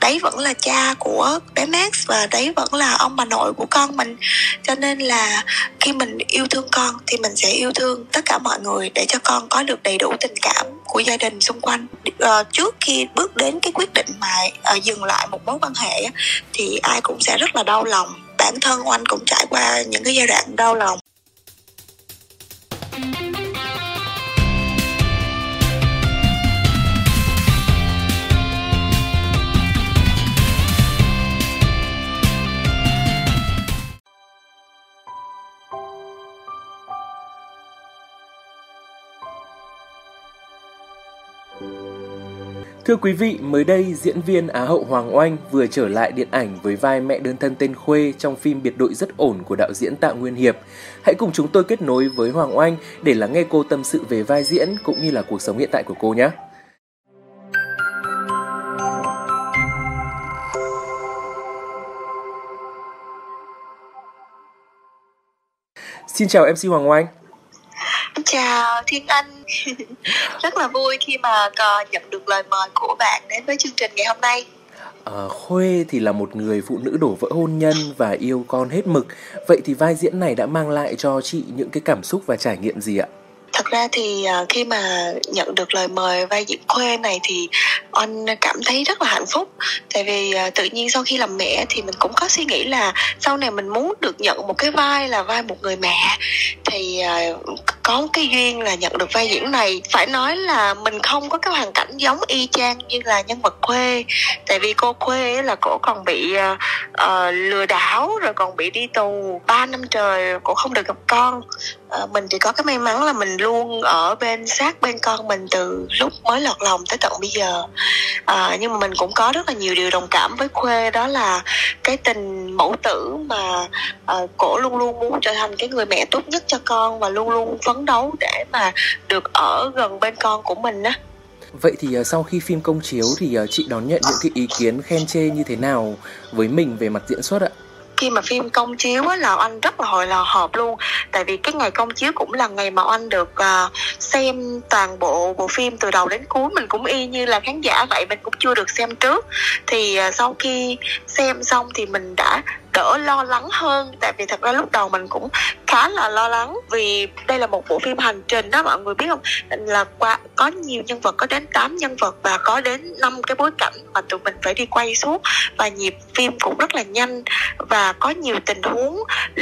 đấy vẫn là cha của bé Max và đấy vẫn là ông bà nội của con mình. Cho nên là khi mình yêu thương con thì mình sẽ yêu thương tất cả mọi người để cho con có được đầy đủ tình cảm của gia đình xung quanh. Trước khi bước đến cái quyết định mà dừng lại một mối quan hệ thì ai cũng sẽ rất là đau lòng. Bản thân Oanh cũng trải qua những cái giai đoạn đau lòng. Thưa quý vị, mới đây diễn viên Á hậu Hoàng Oanh vừa trở lại điện ảnh với vai mẹ đơn thân tên Khuê trong phim Biệt đội rất ổn của đạo diễn Tạ Nguyên Hiệp. Hãy cùng chúng tôi kết nối với Hoàng Oanh để lắng nghe cô tâm sự về vai diễn cũng như là cuộc sống hiện tại của cô nhé. Xin chào MC Hoàng Oanh. Chào Thiên Anh. Rất là vui khi mà nhận được lời mời của bạn đến với chương trình ngày hôm nay. Khuê thì là một người phụ nữ đổ vỡ hôn nhân và yêu con hết mực. Vậy thì vai diễn này đã mang lại cho chị những cái cảm xúc và trải nghiệm gì ạ? Thật ra thì khi mà nhận được lời mời vai diễn Khuê này thì Oanh cảm thấy rất là hạnh phúc. Tại vì tự nhiên sau khi làm mẹ thì mình cũng có suy nghĩ là sau này mình muốn được nhận một cái vai là vai một người mẹ. Thì có một cái duyên là nhận được vai diễn này. Phải nói là mình không có cái hoàn cảnh giống y chang như là nhân vật Khuê. Tại vì cô Khuê là cổ còn bị lừa đảo, rồi còn bị đi tù 3 năm trời, cổ không được gặp con. Mình thì có cái may mắn là mình luôn ở sát bên con mình từ lúc mới lọt lòng tới tận bây giờ. Nhưng mà mình cũng có rất là nhiều điều đồng cảm với Khuê, đó là cái tình mẫu tử mà cổ luôn luôn muốn trở thành cái người mẹ tốt nhất cho con và luôn luôn phấn đấu để mà được ở gần bên con của mình á. Vậy thì sau khi phim công chiếu thì chị đón nhận những cái ý kiến khen chê như thế nào với mình về mặt diễn xuất ạ? Khi mà phim công chiếu á, là Oanh rất là hồi hộp luôn. Tại vì cái ngày công chiếu cũng là ngày mà Oanh được xem toàn bộ phim từ đầu đến cuối. Mình cũng y như là khán giả vậy, mình cũng chưa được xem trước. Thì sau khi xem xong thì mình đã đỡ lo lắng hơn. Tại vì thật ra lúc đầu mình cũng khá là lo lắng, vì đây là một bộ phim hành trình đó, mọi người biết không, là có nhiều nhân vật, có đến 8 nhân vật và có đến 5 cái bối cảnh mà tụi mình phải đi quay suốt. Và nhịp phim cũng rất là nhanh và có nhiều tình huống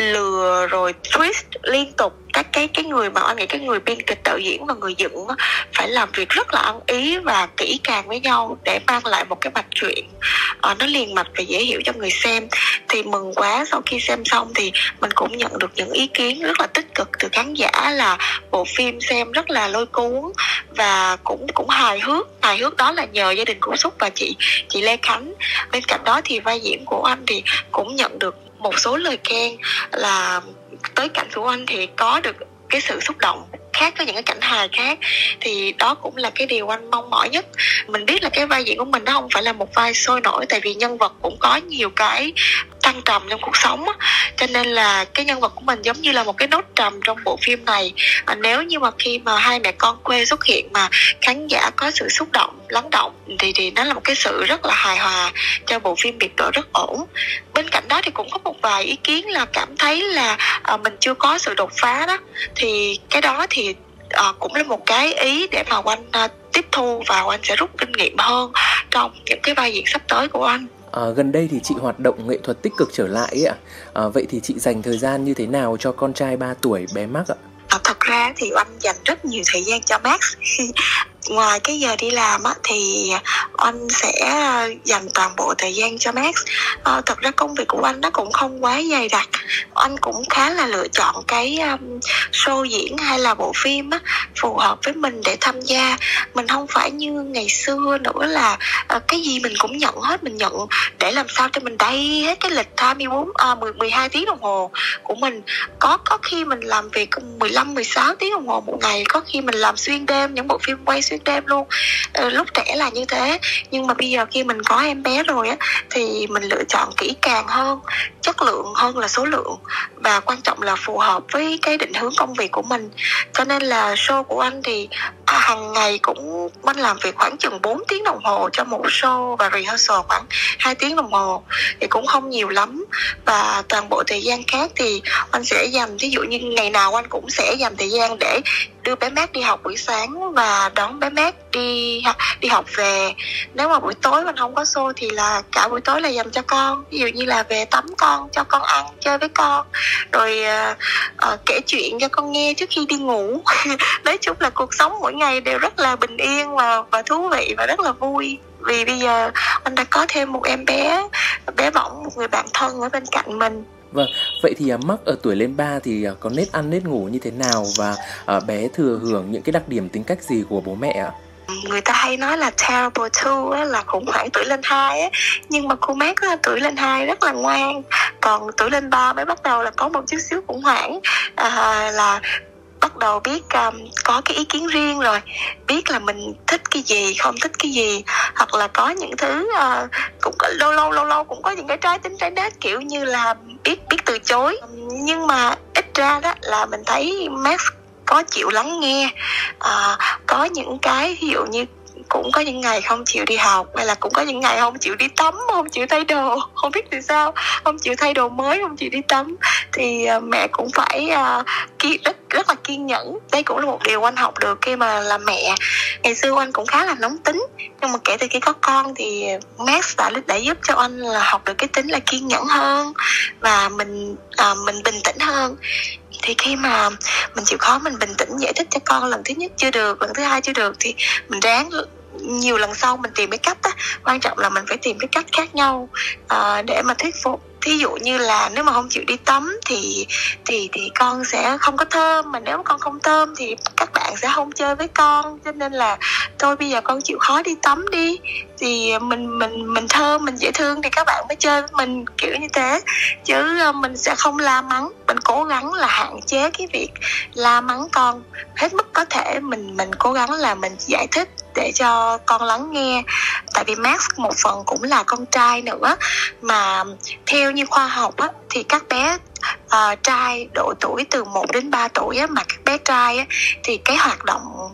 lừa rồi twist liên tục. Cái người mà anh nghĩ cái người biên kịch, đạo diễn và người dựng phải làm việc rất là ăn ý và kỹ càng với nhau để mang lại một cái mạch truyện nó liền mạch và dễ hiểu cho người xem. Thì mừng quá, sau khi xem xong thì mình cũng nhận được những ý kiến rất là tích cực từ khán giả là bộ phim xem rất là lôi cuốn và cũng hài hước đó là nhờ gia đình của Xúc và chị Lê Khánh. Bên cạnh đó thì vai diễn của anh thì cũng nhận được một số lời khen là tới cảnh của anh thì có được cái sự xúc động khác với những cái cảnh hài khác. Thì đó cũng là cái điều anh mong mỏi nhất. Mình biết là cái vai diễn của mình nó không phải là một vai sôi nổi, tại vì nhân vật cũng có nhiều cái thăng trầm trong cuộc sống á. Cho nên là cái nhân vật của mình giống như là một cái nốt trầm trong bộ phim này. Nếu như mà khi mà hai mẹ con Khuê xuất hiện mà khán giả có sự xúc động, lắng động thì nó là một cái sự rất là hài hòa cho bộ phim Biệt đội rất ổn. Bên cạnh đó thì cũng có một vài ý kiến là cảm thấy là mình chưa có sự đột phá đó. Thì cái đó thì cũng là một cái ý để mà Oanh tiếp thu và Oanh sẽ rút kinh nghiệm hơn trong những cái vai diễn sắp tới của anh. Gần đây thì chị hoạt động nghệ thuật tích cực trở lại ấy ạ. Vậy thì chị dành thời gian như thế nào cho con trai 3 tuổi bé Max ạ? Thật ra thì Oanh dành rất nhiều thời gian cho Max. Ngoài cái giờ đi làm á, thì anh sẽ dành toàn bộ thời gian cho Max. Thật ra công việc của anh nó cũng không quá dày đặc. Anh cũng khá là lựa chọn cái show diễn hay là bộ phim á, phù hợp với mình để tham gia. Mình không phải như ngày xưa nữa là cái gì mình cũng nhận hết. Mình nhận để làm sao cho mình đầy hết cái lịch 12 tiếng đồng hồ của mình. Có khi mình làm việc 15-16 tiếng đồng hồ một ngày. Có khi mình làm xuyên đêm, những bộ phim quay xuyên đêm luôn. Lúc trẻ là như thế. Nhưng mà bây giờ khi mình có em bé rồi á, thì mình lựa chọn kỹ càng hơn, chất lượng hơn là số lượng, và quan trọng là phù hợp với cái định hướng công việc của mình. Cho nên là show của anh thì hàng ngày cũng Oanh làm việc khoảng chừng 4 tiếng đồng hồ cho một show và rehearsal khoảng 2 tiếng đồng hồ, thì cũng không nhiều lắm. Và toàn bộ thời gian khác thì Oanh sẽ dành, ví dụ như ngày nào Oanh cũng sẽ dành thời gian để đưa bé Mát đi học buổi sáng và đón bé Mát đi học về. Nếu mà buổi tối mình không có show thì là cả buổi tối là dành cho con, ví dụ như là về tắm con, cho con ăn, chơi với con, rồi kể chuyện cho con nghe trước khi đi ngủ. Nói chung là cuộc sống mỗi ngày đều rất là bình yên và thú vị và rất là vui. Vì bây giờ anh đã có thêm một em bé bỏng, một người bạn thân ở bên cạnh mình. Vâng, vậy thì Max ở tuổi lên 3 thì có nết ăn nết ngủ như thế nào, và bé thừa hưởng những cái đặc điểm tính cách gì của bố mẹ ạ? Người ta hay nói là terrible two á, là khủng hoảng tuổi lên 2 á, nhưng mà cô Mát á, tuổi lên 2 rất là ngoan, còn tuổi lên 3 mới bắt đầu là có một chút xíu khủng hoảng, là bắt đầu biết có cái ý kiến riêng rồi, biết là mình thích cái gì, không thích cái gì, hoặc là có những thứ cũng lâu lâu cũng có những cái trái tính trái nết, kiểu như là biết từ chối. Nhưng mà ít ra đó là mình thấy Max có chịu lắng nghe. Có những cái ví dụ như cũng có những ngày không chịu đi học, hay là cũng có những ngày không chịu đi tắm, không chịu thay đồ, không biết vì sao, không chịu thay đồ mới, không chịu đi tắm, thì mẹ cũng phải rất là kiên nhẫn. Đây cũng là một điều anh học được khi mà làm mẹ. Ngày xưa anh cũng khá là nóng tính, nhưng mà kể từ khi có con thì Max đã giúp cho anh là học được cái tính là kiên nhẫn hơn, và mình bình tĩnh hơn. Thì khi mà mình chịu khó, mình bình tĩnh giải thích cho con lần thứ nhất chưa được, lần thứ hai chưa được, thì mình ráng nhiều lần sau mình tìm cái cách á. Quan trọng là mình phải tìm cái cách khác nhau để mà thuyết phục. Thí dụ như là nếu mà không chịu đi tắm thì con sẽ không có thơm, mà nếu mà con không thơm thì các bạn sẽ không chơi với con, cho nên là thôi bây giờ con chịu khó đi tắm đi, thì mình thơm, mình dễ thương thì các bạn mới chơi với mình, kiểu như thế. Chứ mình sẽ không la mắng, mình cố gắng là hạn chế cái việc la mắng con hết mức có thể. Mình cố gắng là mình giải thích để cho con lắng nghe. Tại vì Max một phần cũng là con trai nữa, mà theo như khoa học á, thì các bé trai độ tuổi từ 1 đến 3 tuổi á, mà các bé trai á, thì cái hoạt động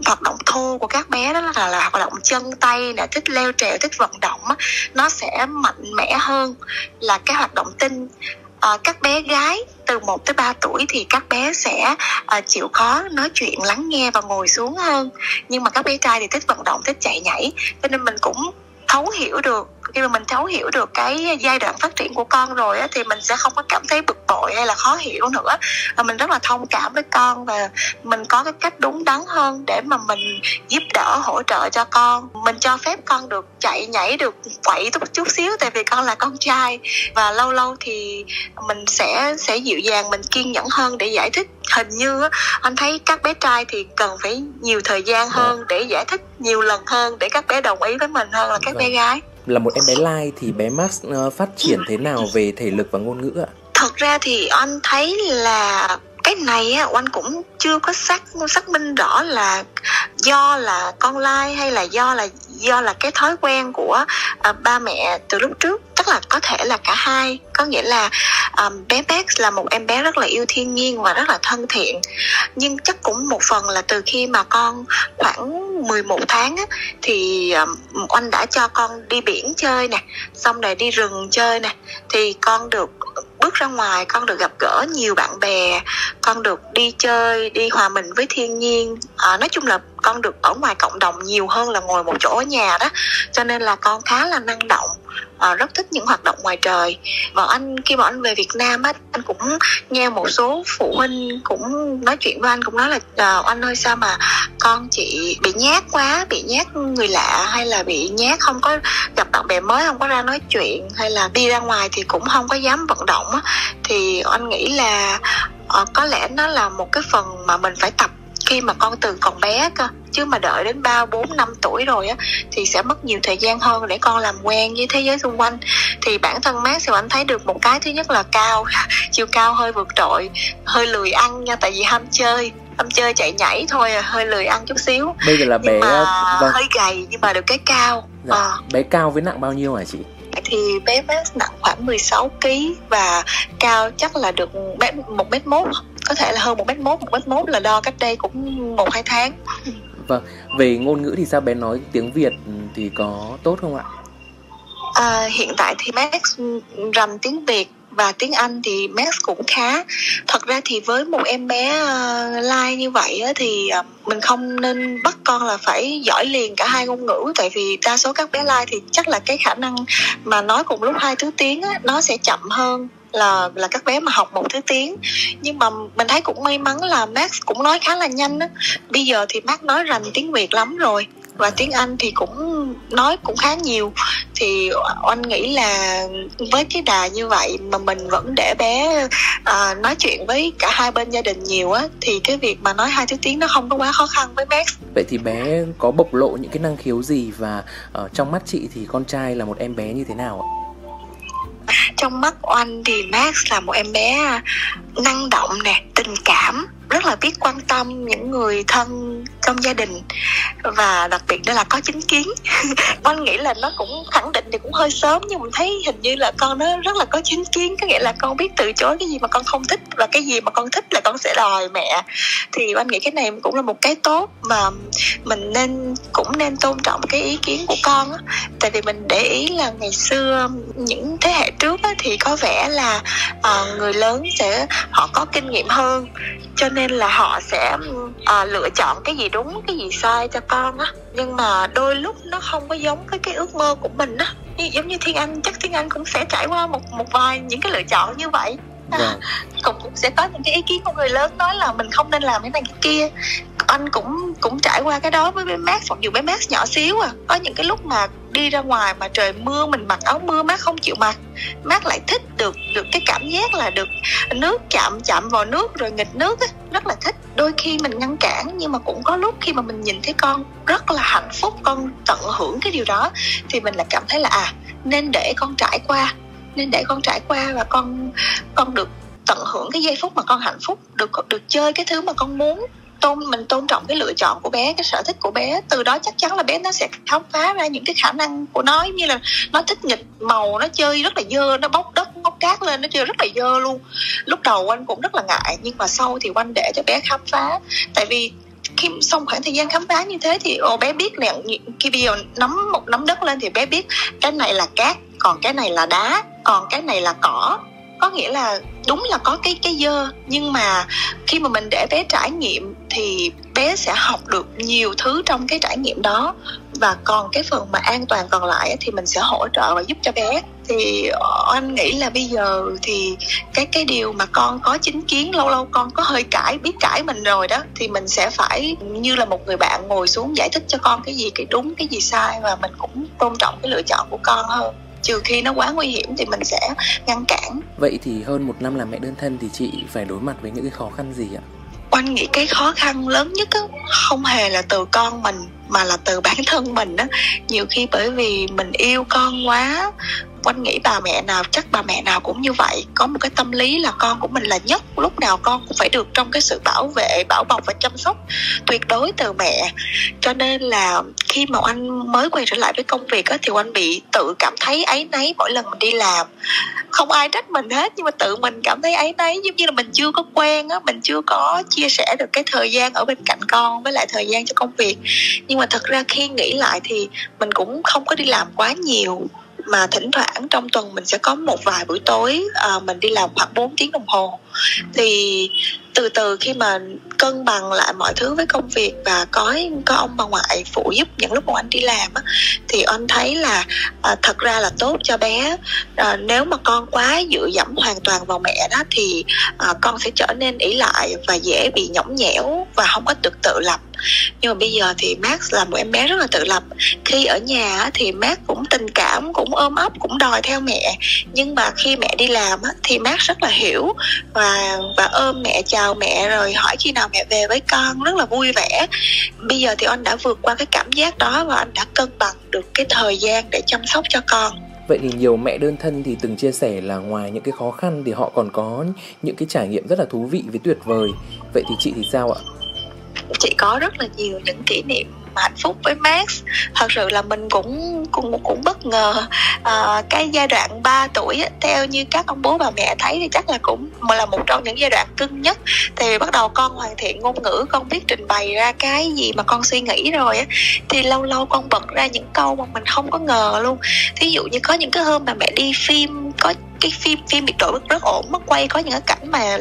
thô của các bé đó là hoạt động chân tay nè, thích leo trèo, thích vận động á, nó sẽ mạnh mẽ hơn là cái hoạt động tinh. Các bé gái từ 1 tới 3 tuổi thì các bé sẽ chịu khó nói chuyện, lắng nghe và ngồi xuống hơn. Nhưng mà các bé trai thì thích vận động, thích chạy nhảy. Cho nên mình cũng thấu hiểu được, khi mà mình thấu hiểu được cái giai đoạn phát triển của con rồi á, thì mình sẽ không có cảm thấy bực bội hay là khó hiểu nữa, và mình rất là thông cảm với con, và mình có cái cách đúng đắn hơn để mà mình giúp đỡ, hỗ trợ cho con. Mình cho phép con được chạy nhảy, được quậy chút xíu, tại vì con là con trai, và lâu lâu thì mình sẽ dịu dàng, mình kiên nhẫn hơn để giải thích. Hình như á, anh thấy các bé trai thì cần phải nhiều thời gian hơn để giải thích nhiều lần hơn để các bé đồng ý với mình hơn là các bé gái. Là một em bé Lai thì bé Max phát triển thế nào về thể lực và ngôn ngữ ạ? Thật ra thì anh thấy là cái này á, anh cũng chưa có xác minh rõ là do là con Lai hay là do là cái thói quen của ba mẹ từ lúc trước. Tức là có thể là cả hai. Có nghĩa là bé Max là một em bé rất là yêu thiên nhiên và rất là thân thiện. Nhưng chắc cũng một phần là từ khi mà con khoảng 11 tháng á, thì anh đã cho con đi biển chơi nè, xong rồi đi rừng chơi nè, thì con được bước ra ngoài, con được gặp gỡ nhiều bạn bè, con được đi chơi, đi hòa mình với thiên nhiên. Nói chung là con được ở ngoài cộng đồng nhiều hơn là ngồi một chỗ ở nhà đó. Cho nên là con khá là năng động, rất thích những hoạt động ngoài trời. Và khi mà anh về Việt Nam á, anh cũng nghe một số phụ huynh cũng nói chuyện với anh, cũng nói là anh ơi, sao mà con chị bị nhát quá, bị nhát người lạ, hay là bị nhát không có gặp bạn bè mới, không có ra nói chuyện, hay là đi ra ngoài thì cũng không có dám vận động á. Thì anh nghĩ là có lẽ nó là một cái phần mà mình phải tập khi mà con từ còn bé cơ, chứ mà đợi đến 3, 4, 5 tuổi rồi á thì sẽ mất nhiều thời gian hơn để con làm quen với thế giới xung quanh. Thì bản thân Max thì anh thấy được một cái, thứ nhất là cao, chiều cao hơi vượt trội, hơi lười ăn nha, tại vì ham chơi chạy nhảy thôi, hơi lười ăn chút xíu. Bây giờ là bé hơi gầy nhưng mà được cái cao. Bé cao với nặng bao nhiêu hả chị? Thì bé Max nặng khoảng 16 kg và cao chắc là được 1m1, có thể là hơn 1m1 là đo cách đây cũng 1-2 tháng. Vâng, về ngôn ngữ thì sao, bé nói tiếng Việt thì có tốt không ạ? Hiện tại thì Max rành tiếng Việt và tiếng Anh thì Max cũng khá. Thật ra thì với một em bé Lai như vậy á, thì mình không nên bắt con là phải giỏi liền cả hai ngôn ngữ. Tại vì đa số các bé Lai thì chắc là cái khả năng mà nói cùng lúc hai thứ tiếng á, nó sẽ chậm hơn là các bé mà học một thứ tiếng. Nhưng mà mình thấy cũng may mắn là Max cũng nói khá là nhanh á. Bây giờ thì Max nói rành tiếng Việt lắm rồi, và tiếng Anh thì cũng nói cũng khá nhiều. Thì anh nghĩ là với cái đà như vậy mà mình vẫn để bé nói chuyện với cả hai bên gia đình nhiều á, thì cái việc mà nói hai thứ tiếng nó không có quá khó khăn với Max. Vậy thì bé có bộc lộ những cái năng khiếu gì, và trong mắt chị thì con trai là một em bé như thế nào ạ? Trong mắt Oanh thì Max là một em bé năng động nè, tình cảm, rất là biết quan tâm những người thân trong gia đình, và đặc biệt đó là có chính kiến. Oanh nghĩ là nó cũng khẳng định thì cũng hơi sớm, nhưng mình thấy hình như là con nó rất là có chính kiến, có nghĩa là con biết từ chối cái gì mà con không thích, và cái gì mà con thích là con sẽ đòi mẹ. Thì Oanh nghĩ cái này cũng là một cái tốt mà mình cũng nên tôn trọng cái ý kiến của con á. Tại vì mình để ý là ngày xưa những thế hệ trước á, thì có vẻ là người lớn họ có kinh nghiệm hơn, cho nên là họ sẽ lựa chọn cái gì đúng cái gì sai cho con á. Nhưng mà đôi lúc nó không có giống với cái ước mơ của mình á. Giống như Thiên Anh, chắc Thiên Anh cũng sẽ trải qua một vài những cái lựa chọn như vậy. Cũng sẽ có những cái ý kiến của người lớn nói là mình không nên làm cái này cái kia. Anh cũng trải qua cái đó với bé Max, mặc dù bé Max nhỏ xíu có những cái lúc mà đi ra ngoài mà trời mưa mình mặc áo mưa, Max không chịu mặc. Max lại thích được cái cảm giác là được nước chạm vào nước rồi nghịch nước á, rất là thích. Đôi khi mình ngăn cản, nhưng mà cũng có lúc khi mà mình nhìn thấy con rất là hạnh phúc, con tận hưởng cái điều đó, thì mình lại cảm thấy là nên để con trải qua, và con được tận hưởng cái giây phút mà con hạnh phúc, được chơi cái thứ mà con muốn. Mình tôn trọng cái lựa chọn của bé, cái sở thích của bé. Từ đó chắc chắn là bé nó sẽ khám phá ra những cái khả năng của nó, như là nó thích nghịch màu, nó chơi rất là dơ, nó bóc đất bóc cát lên, nó chơi rất là dơ luôn. Lúc đầu anh cũng rất là ngại, nhưng mà sau thì anh để cho bé khám phá. Tại vì khi xong khoảng thời gian khám phá như thế thì bé biết là khi bây giờ nắm một nắm đất lên thì bé biết cái này là cát, còn cái này là đá, còn cái này là cỏ. Có nghĩa là đúng là có cái dơ, nhưng mà khi mà mình để bé trải nghiệm thì bé sẽ học được nhiều thứ trong cái trải nghiệm đó. Và còn cái phần mà an toàn còn lại thì mình sẽ hỗ trợ và giúp cho bé. Thì anh nghĩ là bây giờ thì cái điều mà con có chính kiến, lâu lâu con có hơi biết cãi mình rồi đó, thì mình sẽ phải như là một người bạn ngồi xuống giải thích cho con cái gì cái đúng, cái gì sai, và mình cũng tôn trọng cái lựa chọn của con hơn. Trừ khi nó quá nguy hiểm thì mình sẽ ngăn cản. Vậy thì hơn 1 năm làm mẹ đơn thân thì chị phải đối mặt với những cái khó khăn gì ạ? Oanh nghĩ cái khó khăn lớn nhất á, không hề là từ con mình mà là từ bản thân mình á. Nhiều khi bởi vì mình yêu con quá. Oanh nghĩ bà mẹ nào cũng như vậy, có một cái tâm lý là con của mình là nhất, lúc nào con cũng phải được trong cái sự bảo vệ, bảo bọc và chăm sóc tuyệt đối từ mẹ. Cho nên là khi mà anh mới quay trở lại với công việc á, thì anh bị tự cảm thấy áy náy mỗi lần mình đi làm. Không ai trách mình hết, nhưng mà tự mình cảm thấy áy náy, giống như là mình chưa có quen á, mình chưa có chia sẻ được cái thời gian ở bên cạnh con với lại thời gian cho công việc. Nhưng mà thật ra khi nghĩ lại thì mình cũng không có đi làm quá nhiều, mà thỉnh thoảng trong tuần mình sẽ có một vài buổi tối mình đi làm khoảng 4 tiếng đồng hồ. Thì từ từ khi mà cân bằng lại mọi thứ với công việc và có ông bà ngoại phụ giúp những lúc mà anh đi làm á, thì anh thấy là thật ra là tốt cho bé. Nếu mà con quá dựa dẫm hoàn toàn vào mẹ đó thì con sẽ trở nên ỷ lại và dễ bị nhõng nhẽo và không có được tự lập. Nhưng mà bây giờ thì Max là một em bé rất là tự lập. Khi ở nhà thì Max cũng tình cảm, cũng ôm ấp, cũng đòi theo mẹ. Nhưng mà khi mẹ đi làm thì Max rất là hiểu và ôm mẹ, chào mẹ, rồi hỏi khi nào mẹ về với con, rất là vui vẻ. Bây giờ thì anh đã vượt qua cái cảm giác đó và anh đã cân bằng được cái thời gian để chăm sóc cho con. Vậy thì nhiều mẹ đơn thân thì từng chia sẻ là ngoài những cái khó khăn thì họ còn có những cái trải nghiệm rất là thú vị với tuyệt vời. Vậy thì chị thì sao ạ? Chị có rất là nhiều những kỷ niệm mà hạnh phúc với Max. Thật sự là mình cũng bất ngờ. Cái giai đoạn 3 tuổi á, theo như các ông bố bà mẹ thấy thì chắc là cũng là một trong những giai đoạn cưng nhất. Thì bắt đầu con hoàn thiện ngôn ngữ, con biết trình bày ra cái gì mà con suy nghĩ rồi á, thì lâu lâu con bật ra những câu mà mình không có ngờ luôn. Thí dụ như có những cái hôm mà mẹ đi phim, có cái phim biệt đội rất ổn, mất quay có những cái cảnh mà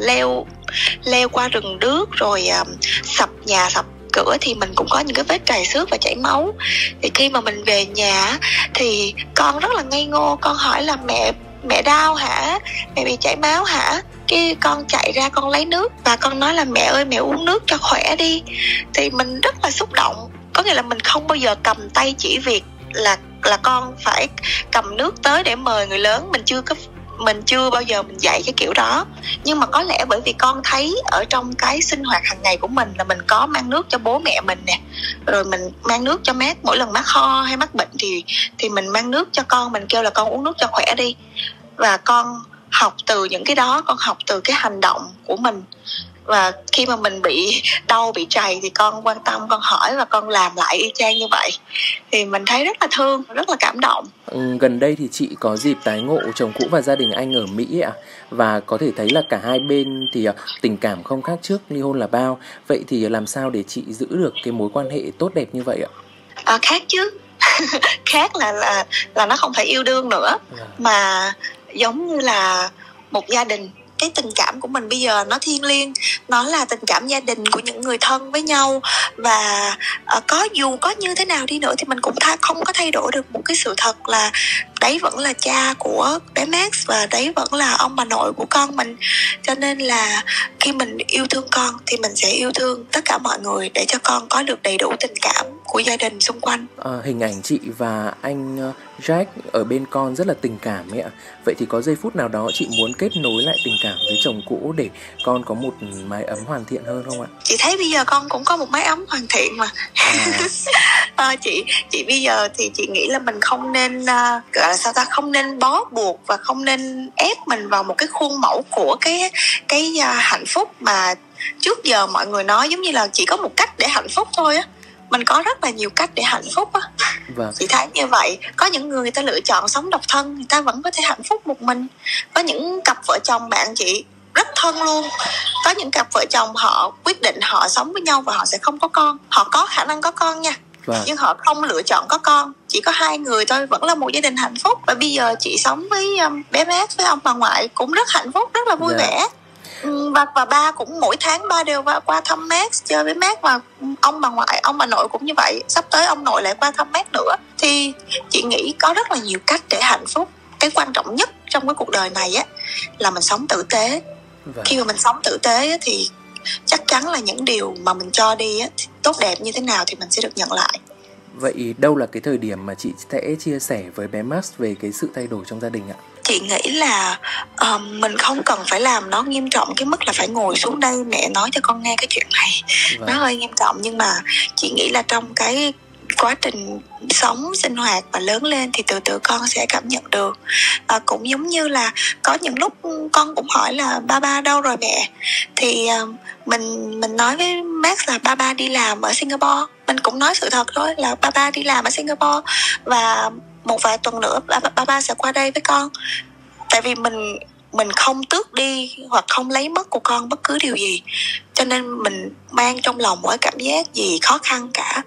leo qua rừng đước rồi sập nhà sập cửa, thì mình cũng có những cái vết trầy xước và chảy máu. Thì khi mà mình về nhà thì con rất là ngây ngô, con hỏi là mẹ đau hả, mẹ bị chảy máu hả? Cái con chạy ra con lấy nước và con nói là mẹ ơi mẹ uống nước cho khỏe đi. Thì mình rất là xúc động, có nghĩa là mình không bao giờ cầm tay chỉ việc là con phải cầm nước tới để mời người lớn. Mình chưa bao giờ mình dạy cái kiểu đó. Nhưng mà có lẽ bởi vì con thấy ở trong cái sinh hoạt hàng ngày của mình là mình có mang nước cho bố mẹ mình nè, rồi mình mang nước cho Mát. Mỗi lần Mát ho hay mắc bệnh thì mình mang nước cho con, mình kêu là con uống nước cho khỏe đi. Và con học từ những cái đó, con học từ cái hành động của mình. Và khi mà mình bị đau, bị trầy thì con quan tâm, con hỏi và con làm lại y chang như vậy. Thì mình thấy rất là thương, rất là cảm động. Gần đây thì chị có dịp tái ngộ chồng cũ và gia đình anh ở Mỹ ạ. Và có thể thấy là cả hai bên thì tình cảm không khác trước ly hôn là bao. Vậy thì làm sao để chị giữ được cái mối quan hệ tốt đẹp như vậy ạ? Khác chứ. Khác là nó không phải yêu đương nữa, mà giống như là một gia đình. Cái tình cảm của mình bây giờ nó thiêng liêng, nó là tình cảm gia đình của những người thân với nhau. Và dù có như thế nào đi nữa thì mình cũng không có thay đổi được một cái sự thật là đấy vẫn là cha của bé Max và đấy vẫn là ông bà nội của con mình. Cho nên là khi mình yêu thương con thì mình sẽ yêu thương tất cả mọi người để cho con có được đầy đủ tình cảm của gia đình xung quanh. Hình ảnh chị và anh Jack ở bên con rất là tình cảm ấy ạ. Vậy thì có giây phút nào đó chị muốn kết nối lại tình cảm với chồng cũ để con có một mái ấm hoàn thiện hơn không ạ? Chị thấy bây giờ con cũng có một mái ấm hoàn thiện mà. Chị bây giờ thì chị nghĩ là mình không nên không nên bó buộc và không nên ép mình vào một cái khuôn mẫu của cái hạnh phúc mà trước giờ mọi người nói giống như là chỉ có một cách để hạnh phúc thôi á. Mình có rất là nhiều cách để hạnh phúc á. Vâng. Chị thấy như vậy. Có những người ta lựa chọn sống độc thân, người ta vẫn có thể hạnh phúc một mình. Có những cặp vợ chồng bạn chị rất thân luôn. Có những cặp vợ chồng họ quyết định họ sống với nhau và họ sẽ không có con. Họ có khả năng có con nha. Vâng. Nhưng họ không lựa chọn có con. Chỉ có hai người thôi, vẫn là một gia đình hạnh phúc. Và bây giờ chị sống với bé Max, với ông bà ngoại cũng rất hạnh phúc, rất là vui vẻ. Và ba cũng mỗi tháng ba đều qua thăm Max, chơi với Max. Và ông bà ngoại, ông bà nội cũng như vậy. Sắp tới ông nội lại qua thăm Max nữa. Thì chị nghĩ có rất là nhiều cách để hạnh phúc. Cái quan trọng nhất trong cái cuộc đời này á là mình sống tử tế. Khi mà mình sống tử tế á, thì chắc chắn là những điều mà mình cho đi á, tốt đẹp như thế nào thì mình sẽ được nhận lại. Vậy đâu là cái thời điểm mà chị sẽ chia sẻ với bé Max về cái sự thay đổi trong gia đình ạ? Chị nghĩ là mình không cần phải làm nó nghiêm trọng cái mức là phải ngồi xuống đây mẹ nói cho con nghe cái chuyện này. Nó hơi nghiêm trọng, nhưng mà chị nghĩ là trong cái quá trình sống, sinh hoạt và lớn lên thì từ từ con sẽ cảm nhận được. Cũng giống như là có những lúc con cũng hỏi là ba đâu rồi mẹ, thì mình nói với Max là ba đi làm ở Singapore. Mình cũng nói sự thật thôi là ba đi làm ở Singapore và một vài tuần nữa ba sẽ qua đây với con. Tại vì mình không tước đi hoặc không lấy mất của con bất cứ điều gì, cho nên mình mang trong lòng mỗi cảm giác gì khó khăn cả.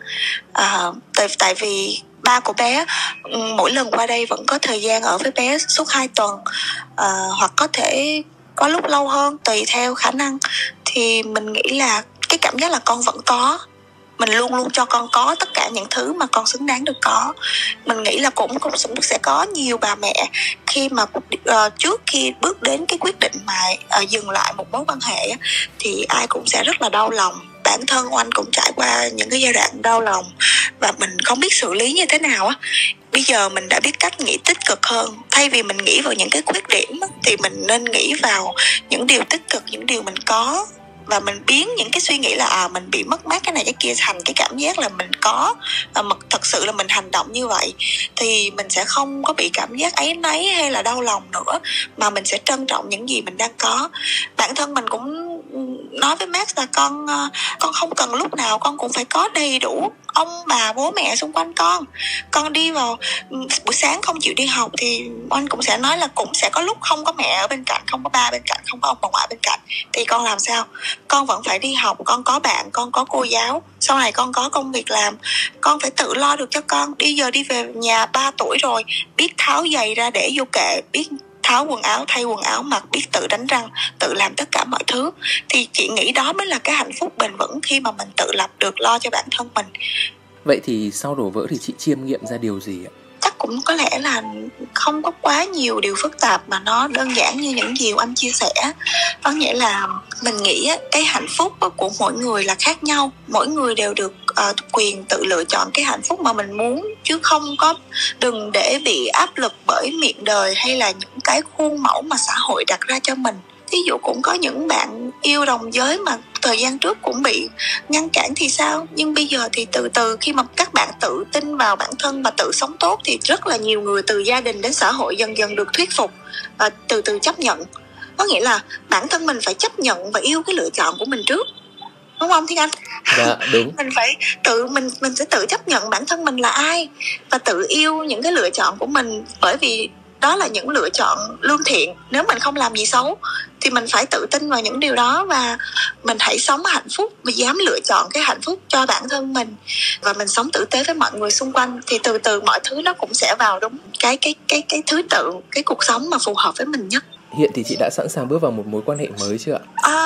Tại vì ba của bé mỗi lần qua đây vẫn có thời gian ở với bé suốt 2 tuần, hoặc có thể có lúc lâu hơn tùy theo khả năng. Thì mình nghĩ là cái cảm giác là con vẫn có, mình luôn luôn cho con có tất cả những thứ mà con xứng đáng được có. Mình nghĩ là cũng sẽ có nhiều bà mẹ khi mà trước khi bước đến cái quyết định mà dừng lại một mối quan hệ thì ai cũng sẽ rất là đau lòng. Bản thân Oanh cũng trải qua những cái giai đoạn đau lòng và mình không biết xử lý như thế nào á. Bây giờ mình đã biết cách nghĩ tích cực hơn. Thay vì mình nghĩ vào những cái khuyết điểm thì mình nên nghĩ vào những điều tích cực, những điều mình có. Và mình biến những cái suy nghĩ là mình bị mất mát cái này cái kia thành cái cảm giác là mình có, mà thật sự là mình hành động như vậy thì mình sẽ không có bị cảm giác áy náy hay là đau lòng nữa, mà mình sẽ trân trọng những gì mình đang có. Bản thân mình cũng nói với Max là con không cần lúc nào con cũng phải có đầy đủ ông bà bố mẹ xung quanh con đi vào buổi sáng không chịu đi học thì anh cũng sẽ nói là cũng sẽ có lúc không có mẹ ở bên cạnh, không có ba bên cạnh, không có ông bà ngoại bên cạnh, thì con làm sao? Con vẫn phải đi học, con có bạn, con có cô giáo, sau này con có công việc làm, con phải tự lo được cho con. Đi về nhà 3 tuổi rồi, biết tháo giày ra để vô kệ, biết tháo quần áo, thay quần áo mặc, biết tự đánh răng, tự làm tất cả mọi thứ, thì chị nghĩ đó mới là cái hạnh phúc bền vững khi mà mình tự lập được, lo cho bản thân mình. Vậy thì sau đổ vỡ thì chị chiêm nghiệm ra điều gì ạ? Chắc cũng có lẽ là không có quá nhiều điều phức tạp, mà nó đơn giản như những điều anh chia sẻ. Có nghĩa là mình nghĩ cái hạnh phúc của mỗi người là khác nhau, mỗi người đều được quyền tự lựa chọn cái hạnh phúc mà mình muốn, chứ không có đừng để bị áp lực bởi miệng đời hay là những cái khuôn mẫu mà xã hội đặt ra cho mình. Ví dụ cũng có những bạn yêu đồng giới mà thời gian trước cũng bị ngăn cản thì sao? Nhưng bây giờ thì từ từ khi mà các bạn tự tin vào bản thân và tự sống tốt thì rất là nhiều người từ gia đình đến xã hội dần dần được thuyết phục và từ từ chấp nhận. Có nghĩa là bản thân mình phải chấp nhận và yêu cái lựa chọn của mình trước. Đúng không Thiên Anh? Dạ, đúng. Mình phải mình sẽ tự chấp nhận bản thân mình là ai và tự yêu những cái lựa chọn của mình, bởi vì đó là những lựa chọn lương thiện. Nếu mình không làm gì xấu thì mình phải tự tin vào những điều đó, và mình hãy sống hạnh phúc và dám lựa chọn cái hạnh phúc cho bản thân mình, và mình sống tử tế với mọi người xung quanh, thì từ từ mọi thứ nó cũng sẽ vào đúng cái thứ tự, cái cuộc sống mà phù hợp với mình nhất. Hiện thì chị đã sẵn sàng bước vào một mối quan hệ mới chưa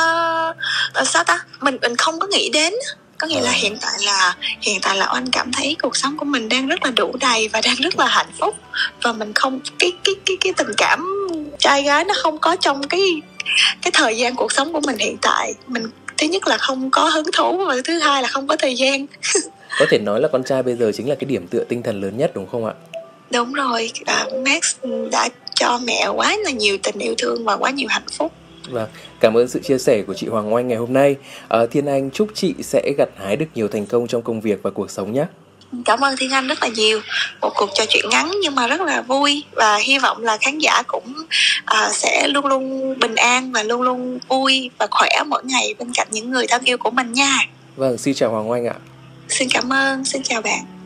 ạ? Sao ta? Mình không có nghĩ đến. Có nghĩa là hiện tại là anh cảm thấy cuộc sống của mình đang rất là đủ đầy và đang rất là hạnh phúc, và mình không cái tình cảm trai gái nó không có trong cái thời gian cuộc sống của mình hiện tại. Mình thứ nhất là không có hứng thú, và thứ hai là không có thời gian. Có thể nói là con trai bây giờ chính là cái điểm tựa tinh thần lớn nhất đúng không ạ? Đúng rồi, Max đã cho mẹ quá là nhiều tình yêu thương và quá nhiều hạnh phúc. Vâng, cảm ơn sự chia sẻ của chị Hoàng Oanh ngày hôm nay. Thiên Anh chúc chị sẽ gặt hái được nhiều thành công trong công việc và cuộc sống nhé. Cảm ơn Thiên Anh rất là nhiều. Một cuộc trò chuyện ngắn nhưng mà rất là vui, và hy vọng là khán giả cũng sẽ luôn luôn bình an và luôn luôn vui và khỏe mỗi ngày bên cạnh những người thân yêu của mình nha. Vâng, xin chào Hoàng Oanh ạ. Xin cảm ơn, xin chào bạn.